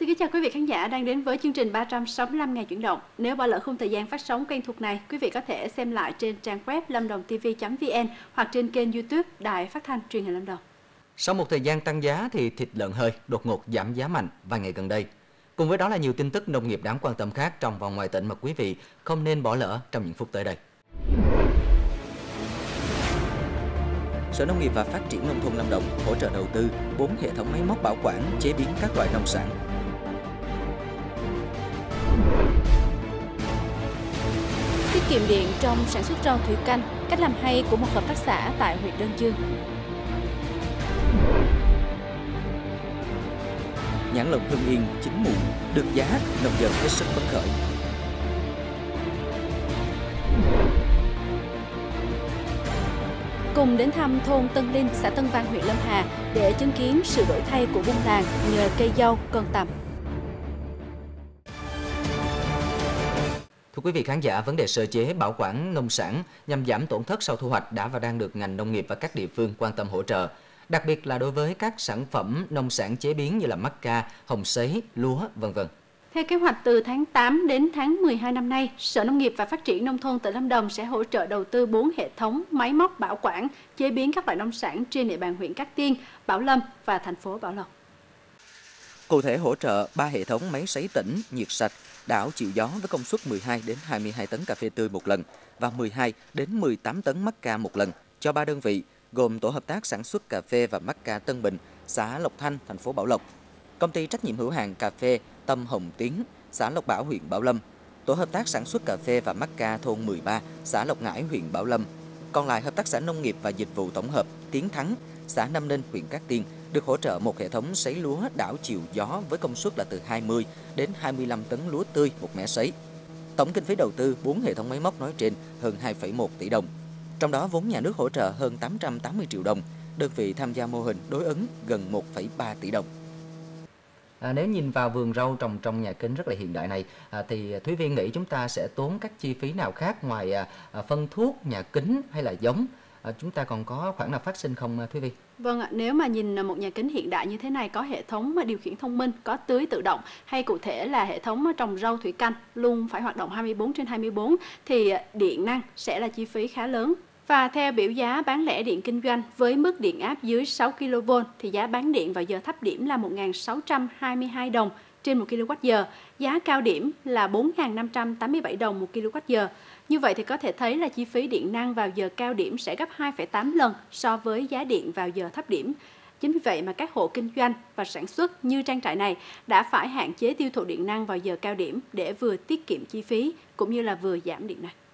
Xin kính chào quý vị khán giả đang đến với chương trình 365 ngày chuyển động. Nếu bỏ lỡ khung thời gian phát sóng quen thuộc này, quý vị có thể xem lại trên trang web lamdongtv.vn hoặc trên kênh YouTube Đài Phát thanh Truyền hình Lâm Đồng. Sau một thời gian tăng giá thì thịt lợn hơi đột ngột giảm giá mạnh vài ngày gần đây. Cùng với đó là nhiều tin tức nông nghiệp đáng quan tâm khác trong và ngoài tỉnh mà quý vị không nên bỏ lỡ trong những phút tới đây. Sở Nông nghiệp và Phát triển Nông thôn Lâm Đồng hỗ trợ đầu tư 4 hệ thống máy móc bảo quản, chế biến các loại nông sản. Tiết kiệm điện trong sản xuất rau thủy canh, cách làm hay của một hợp tác xã tại huyện Đơn Dương. Nhãn lồng Hưng Yên chín muộn, được giá, nông dân hết sức phấn khởi. Cùng đến thăm thôn Tân Linh, xã Tân Văn, huyện Lâm Hà để chứng kiến sự đổi thay của buôn làng nhờ cây dâu cân tầm. Thưa quý vị khán giả, vấn đề sơ chế bảo quản nông sản nhằm giảm tổn thất sau thu hoạch đã và đang được ngành nông nghiệp và các địa phương quan tâm hỗ trợ. Đặc biệt là đối với các sản phẩm nông sản chế biến như là mắc ca, hồng sấy, lúa, v.v. Theo kế hoạch từ tháng 8 đến tháng 12 năm nay, Sở Nông nghiệp và Phát triển Nông thôn tỉnh Lâm Đồng sẽ hỗ trợ đầu tư 4 hệ thống máy móc bảo quản, chế biến các loại nông sản trên địa bàn huyện Cát Tiên, Bảo Lâm và thành phố Bảo Lộc. Cụ thể hỗ trợ 3 hệ thống máy sấy tĩnh, nhiệt sạch, đảo chịu gió với công suất 12 đến 22 tấn cà phê tươi một lần và 12 đến 18 tấn mắc ca một lần cho 3 đơn vị gồm Tổ hợp tác sản xuất cà phê và mắc ca Tân Bình, xã Lộc Thanh, thành phố Bảo Lộc, Công ty trách nhiệm hữu hạn cà phê Tâm Hồng Tiến, xã Lộc Bảo, huyện Bảo Lâm, Tổ hợp tác sản xuất cà phê và mắc ca thôn 13, xã Lộc Ngãi, huyện Bảo Lâm. Còn lại hợp tác xã nông nghiệp và dịch vụ tổng hợp Tiến Thắng, xã Nam Ninh, huyện Cát Tiên được hỗ trợ một hệ thống sấy lúa đảo chiều gió với công suất là từ 20 đến 25 tấn lúa tươi một mẻ sấy. Tổng kinh phí đầu tư 4 hệ thống máy móc nói trên hơn 2,1 tỷ đồng. Trong đó vốn nhà nước hỗ trợ hơn 880 triệu đồng, đơn vị tham gia mô hình đối ứng gần 1,3 tỷ đồng. Nếu nhìn vào vườn rau trồng trong nhà kính rất là hiện đại này, thì Thúy Vi nghĩ chúng ta sẽ tốn các chi phí nào khác ngoài phân thuốc, nhà kính hay là giống? Chúng ta còn có khoản nào phát sinh không Thúy Vi? Vâng ạ, nếu mà nhìn một nhà kính hiện đại như thế này có hệ thống điều khiển thông minh, có tưới tự động hay cụ thể là hệ thống trồng rau thủy canh luôn phải hoạt động 24/24 thì điện năng sẽ là chi phí khá lớn. Và theo biểu giá bán lẻ điện kinh doanh với mức điện áp dưới 6 kV thì giá bán điện vào giờ thấp điểm là 1.622 đồng trên 1 kWh, giá cao điểm là 4.587 đồng 1 kWh. Như vậy thì có thể thấy là chi phí điện năng vào giờ cao điểm sẽ gấp 2,8 lần so với giá điện vào giờ thấp điểm. Chính vì vậy mà các hộ kinh doanh và sản xuất như trang trại này đã phải hạn chế tiêu thụ điện năng vào giờ cao điểm để vừa tiết kiệm chi phí cũng như là vừa giảm điện năng.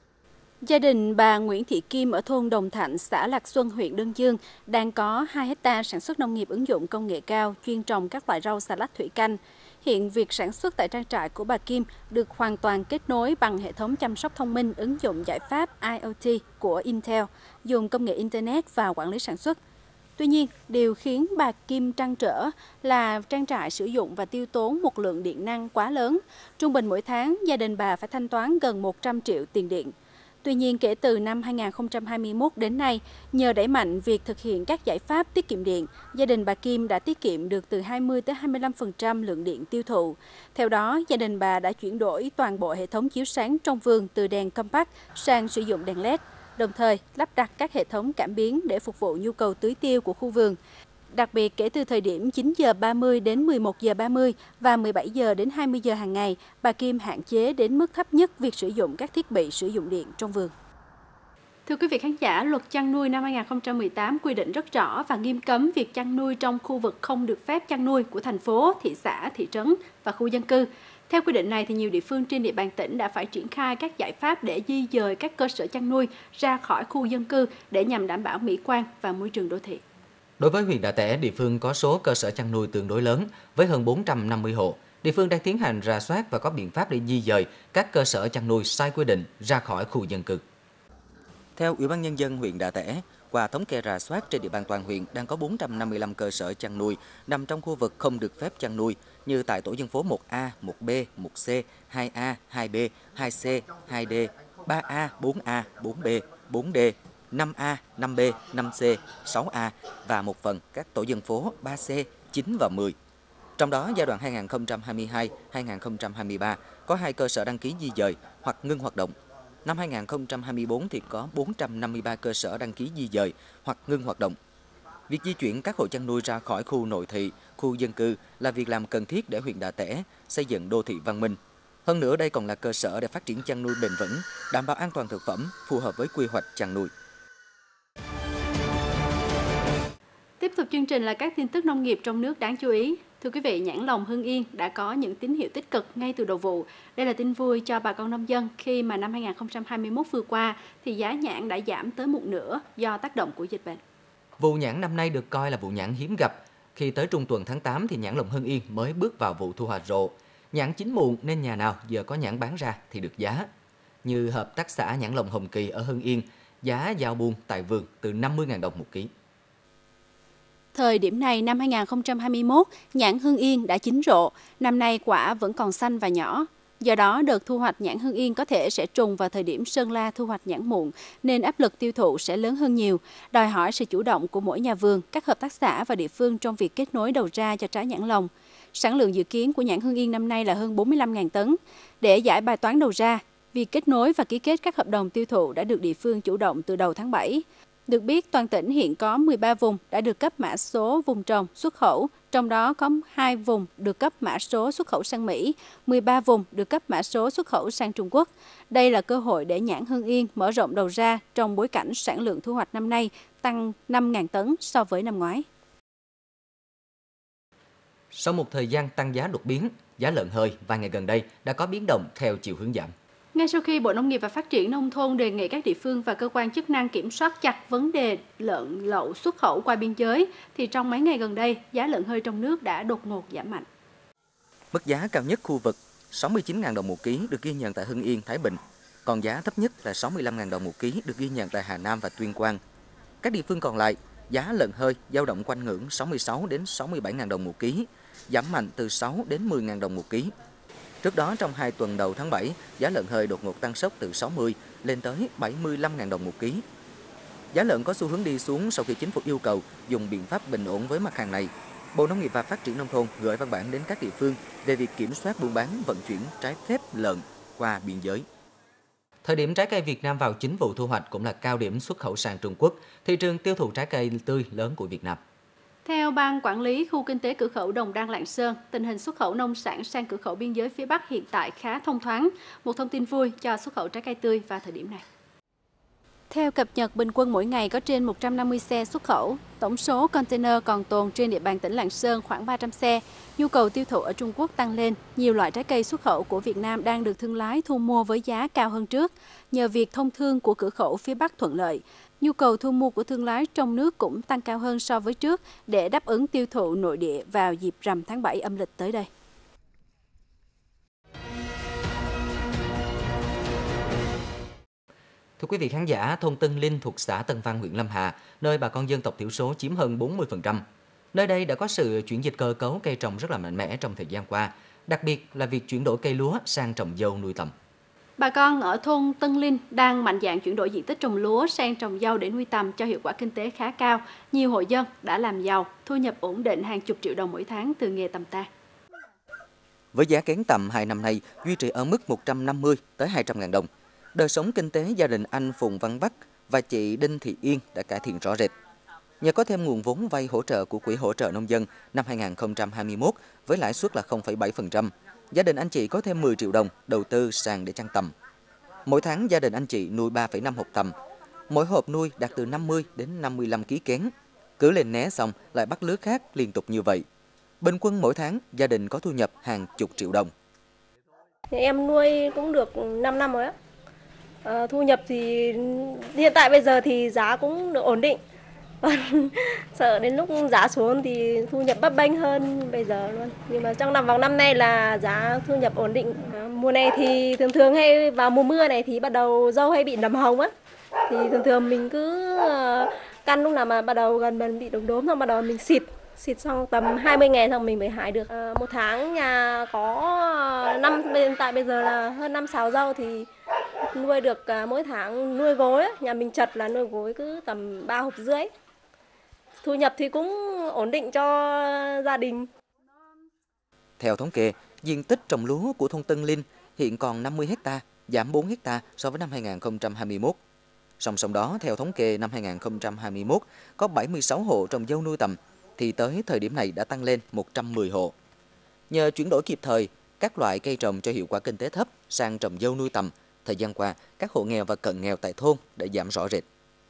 Gia đình bà Nguyễn Thị Kim ở thôn Đồng Thạnh, xã Lạc Xuân, huyện Đơn Dương đang có 2 hectare sản xuất nông nghiệp ứng dụng công nghệ cao chuyên trồng các loại rau xà lách thủy canh. Hiện việc sản xuất tại trang trại của bà Kim được hoàn toàn kết nối bằng hệ thống chăm sóc thông minh ứng dụng giải pháp IoT của Intel, dùng công nghệ Internet vào quản lý sản xuất. Tuy nhiên, điều khiến bà Kim trăn trở là trang trại sử dụng và tiêu tốn một lượng điện năng quá lớn. Trung bình mỗi tháng, gia đình bà phải thanh toán gần 100 triệu tiền điện. Tuy nhiên, kể từ năm 2021 đến nay, nhờ đẩy mạnh việc thực hiện các giải pháp tiết kiệm điện, gia đình bà Kim đã tiết kiệm được từ 20 tới 25% lượng điện tiêu thụ. Theo đó, gia đình bà đã chuyển đổi toàn bộ hệ thống chiếu sáng trong vườn từ đèn compact sang sử dụng đèn LED, đồng thời lắp đặt các hệ thống cảm biến để phục vụ nhu cầu tưới tiêu của khu vườn. Đặc biệt, kể từ thời điểm 9 giờ 30 đến 11 giờ 30 và 17 giờ đến 20 giờ hàng ngày, bà Kim hạn chế đến mức thấp nhất việc sử dụng các thiết bị sử dụng điện trong vườn. Thưa quý vị khán giả, Luật chăn nuôi năm 2018 quy định rất rõ và nghiêm cấm việc chăn nuôi trong khu vực không được phép chăn nuôi của thành phố, thị xã, thị trấn và khu dân cư. Theo quy định này, thì nhiều địa phương trên địa bàn tỉnh đã phải triển khai các giải pháp để di dời các cơ sở chăn nuôi ra khỏi khu dân cư để nhằm đảm bảo mỹ quan và môi trường đô thị. Đối với huyện Đạ Tẻ, địa phương có số cơ sở chăn nuôi tương đối lớn với hơn 450 hộ. Địa phương đang tiến hành rà soát và có biện pháp để di dời các cơ sở chăn nuôi sai quy định ra khỏi khu dân cư. Theo Ủy ban Nhân dân huyện Đạ Tẻ, qua thống kê rà soát trên địa bàn toàn huyện đang có 455 cơ sở chăn nuôi nằm trong khu vực không được phép chăn nuôi như tại tổ dân phố 1A, 1B, 1C, 2A, 2B, 2C, 2D, 3A, 4A, 4B, 4D, 5A, 5B, 5C, 6A và một phần các tổ dân phố 3C, 9 và 10. Trong đó, giai đoạn 2022-2023 có 2 cơ sở đăng ký di dời hoặc ngưng hoạt động. Năm 2024 thì có 453 cơ sở đăng ký di dời hoặc ngưng hoạt động. Việc di chuyển các hộ chăn nuôi ra khỏi khu nội thị, khu dân cư là việc làm cần thiết để huyện Đạ Tẻ xây dựng đô thị văn minh. Hơn nữa, đây còn là cơ sở để phát triển chăn nuôi bền vững, đảm bảo an toàn thực phẩm, phù hợp với quy hoạch chăn nuôi. Tiếp tục chương trình là các tin tức nông nghiệp trong nước đáng chú ý. Thưa quý vị, nhãn lồng Hưng Yên đã có những tín hiệu tích cực ngay từ đầu vụ. Đây là tin vui cho bà con nông dân khi mà năm 2021 vừa qua thì giá nhãn đã giảm tới một nửa do tác động của dịch bệnh. Vụ nhãn năm nay được coi là vụ nhãn hiếm gặp. Khi tới trung tuần tháng 8 thì nhãn lồng Hưng Yên mới bước vào vụ thu hoạch rộ. Nhãn chín muộn nên nhà nào giờ có nhãn bán ra thì được giá. Như hợp tác xã nhãn lồng Hồng Kỳ ở Hưng Yên, giá giao buôn tại vườn từ 50.000 đồng một ký. Thời điểm này năm 2021, nhãn Hưng Yên đã chín rộ, năm nay quả vẫn còn xanh và nhỏ. Do đó, đợt thu hoạch nhãn Hưng Yên có thể sẽ trùng vào thời điểm Sơn La thu hoạch nhãn muộn, nên áp lực tiêu thụ sẽ lớn hơn nhiều, đòi hỏi sự chủ động của mỗi nhà vườn, các hợp tác xã và địa phương trong việc kết nối đầu ra cho trái nhãn lồng. Sản lượng dự kiến của nhãn Hưng Yên năm nay là hơn 45.000 tấn. Để giải bài toán đầu ra, việc kết nối và ký kết các hợp đồng tiêu thụ đã được địa phương chủ động từ đầu tháng 7. Được biết, toàn tỉnh hiện có 13 vùng đã được cấp mã số vùng trồng xuất khẩu, trong đó có 2 vùng được cấp mã số xuất khẩu sang Mỹ, 13 vùng được cấp mã số xuất khẩu sang Trung Quốc. Đây là cơ hội để nhãn Hưng Yên mở rộng đầu ra trong bối cảnh sản lượng thu hoạch năm nay tăng 5.000 tấn so với năm ngoái. Sau một thời gian tăng giá đột biến, giá lợn hơi vài ngày gần đây đã có biến động theo chiều hướng giảm. Ngay sau khi Bộ Nông nghiệp và Phát triển Nông thôn đề nghị các địa phương và cơ quan chức năng kiểm soát chặt vấn đề lợn lậu xuất khẩu qua biên giới, thì trong mấy ngày gần đây, giá lợn hơi trong nước đã đột ngột giảm mạnh. Mức giá cao nhất khu vực 69.000 đồng một ký được ghi nhận tại Hưng Yên, Thái Bình, còn giá thấp nhất là 65.000 đồng một ký được ghi nhận tại Hà Nam và Tuyên Quang. Các địa phương còn lại, giá lợn hơi dao động quanh ngưỡng 66 đến 67.000 đồng một ký, giảm mạnh từ 6 đến 10.000 đồng một ký. Trước đó, trong 2 tuần đầu tháng 7, giá lợn hơi đột ngột tăng sốc từ 60 lên tới 75.000 đồng một ký. Giá lợn có xu hướng đi xuống sau khi chính phủ yêu cầu dùng biện pháp bình ổn với mặt hàng này. Bộ Nông nghiệp và Phát triển Nông thôn gửi văn bản đến các địa phương về việc kiểm soát buôn bán vận chuyển trái phép lợn qua biên giới. Thời điểm trái cây Việt Nam vào chính vụ thu hoạch cũng là cao điểm xuất khẩu sang Trung Quốc, thị trường tiêu thụ trái cây tươi lớn của Việt Nam. Theo Ban Quản lý Khu Kinh tế Cửa khẩu Đồng Đăng Lạng Sơn, tình hình xuất khẩu nông sản sang cửa khẩu biên giới phía Bắc hiện tại khá thông thoáng. Một thông tin vui cho xuất khẩu trái cây tươi vào thời điểm này. Theo cập nhật, bình quân mỗi ngày có trên 150 xe xuất khẩu. Tổng số container còn tồn trên địa bàn tỉnh Lạng Sơn khoảng 300 xe. Nhu cầu tiêu thụ ở Trung Quốc tăng lên. Nhiều loại trái cây xuất khẩu của Việt Nam đang được thương lái thu mua với giá cao hơn trước. Nhờ việc thông thương của cửa khẩu phía Bắc thuận lợi, nhu cầu thu mua của thương lái trong nước cũng tăng cao hơn so với trước để đáp ứng tiêu thụ nội địa vào dịp rằm tháng 7 âm lịch tới đây. Thưa quý vị khán giả, thôn Tân Linh thuộc xã Tân Văn, huyện Lâm Hà, nơi bà con dân tộc thiểu số chiếm hơn 40%. Nơi đây đã có sự chuyển dịch cơ cấu cây trồng rất là mạnh mẽ trong thời gian qua, đặc biệt là việc chuyển đổi cây lúa sang trồng dâu nuôi tầm. Bà con ở thôn Tân Linh đang mạnh dạn chuyển đổi diện tích trồng lúa sang trồng dâu để nuôi tầm cho hiệu quả kinh tế khá cao. Nhiều hộ dân đã làm giàu, thu nhập ổn định hàng chục triệu đồng mỗi tháng từ nghề tầm ta. Với giá kén tầm 2 năm nay duy trì ở mức 150 tới 200.000 đồng, đời sống kinh tế gia đình anh Phùng Văn Bắc và chị Đinh Thị Yên đã cải thiện rõ rệt. Nhờ có thêm nguồn vốn vay hỗ trợ của Quỹ hỗ trợ nông dân năm 2021 với lãi suất là 0,7%, gia đình anh chị có thêm 10 triệu đồng đầu tư sang để chăn tầm. Mỗi tháng gia đình anh chị nuôi 3,5 hộp tầm. Mỗi hộp nuôi đạt từ 50 đến 55 kg kén. Cứ lên né xong lại bắt lứa khác liên tục như vậy. Bình quân mỗi tháng gia đình có thu nhập hàng chục triệu đồng. Em nuôi cũng được 5 năm rồi á. Thu nhập thì hiện tại bây giờ thì giá cũng được ổn định. Sợ đến lúc giá xuống thì thu nhập bấp bênh hơn bây giờ luôn. Nhưng mà trong vòng năm nay là giá thu nhập ổn định. Mùa này thì thường hay vào mùa mưa này thì bắt đầu dâu hay bị nấm hồng á. Thì thường mình cứ căn lúc nào mà bắt đầu gần bị đốm xong bắt đầu mình xịt xong tầm 20 ngày xong mình mới hái được. Một tháng nhà có hiện tại bây giờ là hơn 5-6 dâu thì nuôi được mỗi tháng nuôi gối, nhà mình chật là nuôi gối cứ tầm 3 hộp rưỡi. Thu nhập thì cũng ổn định cho gia đình. Theo thống kê, diện tích trồng lúa của thôn Tân Linh hiện còn 50 ha, giảm 4 ha so với năm 2021. Song song đó, theo thống kê năm 2021, có 76 hộ trồng dâu nuôi tầm, thì tới thời điểm này đã tăng lên 110 hộ. Nhờ chuyển đổi kịp thời các loại cây trồng cho hiệu quả kinh tế thấp sang trồng dâu nuôi tầm, thời gian qua, các hộ nghèo và cận nghèo tại thôn đã giảm rõ rệt.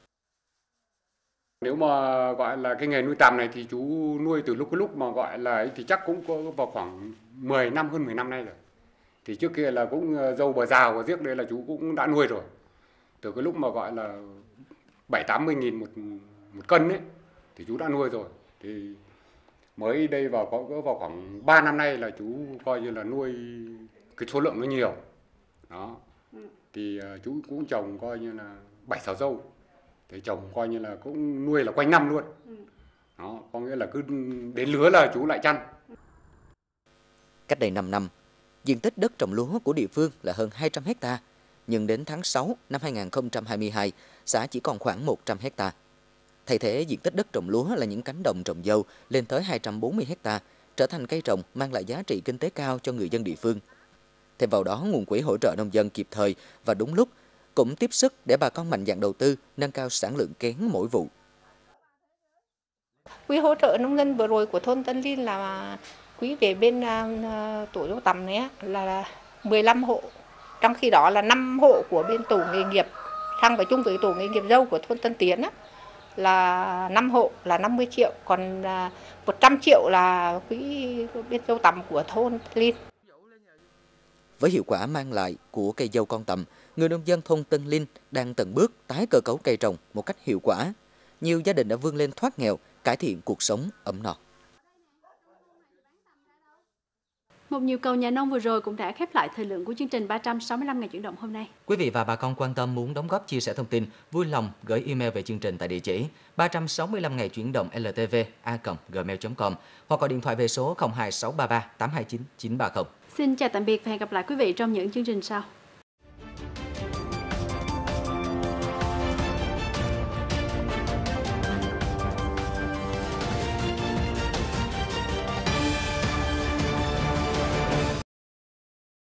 Nếu mà gọi là cái nghề nuôi tầm này thì chú nuôi từ lúc mà gọi là ấy thì chắc cũng có vào khoảng 10 năm, hơn 10 năm nay rồi. Thì trước kia là cũng dâu bờ rào và riếc đây là chú cũng đã nuôi rồi. Từ cái lúc mà gọi là 70-80 nghìn một cân ấy thì chú đã nuôi rồi. Thì mới đây vào khoảng 3 năm nay là chú coi như là nuôi cái số lượng nó nhiều. Đó. Thì chú cũng trồng coi như là 7-6 dâu. Thì trồng coi như là cũng nuôi là quanh năm luôn. Đó, có nghĩa là cứ đến lứa là chú lại chăn. Cách đây 5 năm, diện tích đất trồng lúa của địa phương là hơn 200 ha, nhưng đến tháng 6 năm 2022, xã chỉ còn khoảng 100 ha. Thay thế diện tích đất trồng lúa là những cánh đồng trồng dâu lên tới 240 ha, trở thành cây trồng mang lại giá trị kinh tế cao cho người dân địa phương. Thêm vào đó, nguồn quỹ hỗ trợ nông dân kịp thời và đúng lúc cũng tiếp sức để bà con mạnh dạn đầu tư, nâng cao sản lượng kén mỗi vụ. Quỹ hỗ trợ nông dân vừa rồi của thôn Tân Linh là quỹ về bên tổ dâu tằm này là 15 hộ. Trong khi đó là 5 hộ của bên tổ nghề nghiệp sang và chung với tổ nghề nghiệp dâu của thôn Tân Tiến là 5 hộ là 50 triệu, còn 100 triệu là quỹ bên dâu tằm của thôn Linh. Với hiệu quả mang lại của cây dâu con tầm, người nông dân thôn Tân Linh đang từng bước tái cơ cấu cây trồng một cách hiệu quả. Nhiều gia đình đã vươn lên thoát nghèo, cải thiện cuộc sống ấm no. Một nhịp cầu nhà nông vừa rồi cũng đã khép lại thời lượng của chương trình 365 ngày chuyển động hôm nay. Quý vị và bà con quan tâm muốn đóng góp chia sẻ thông tin, vui lòng gửi email về chương trình tại địa chỉ 365 ngày chuyển động ltv@gmail.com hoặc gọi điện thoại về số 02633 829 930. Xin chào tạm biệt và hẹn gặp lại quý vị trong những chương trình sau.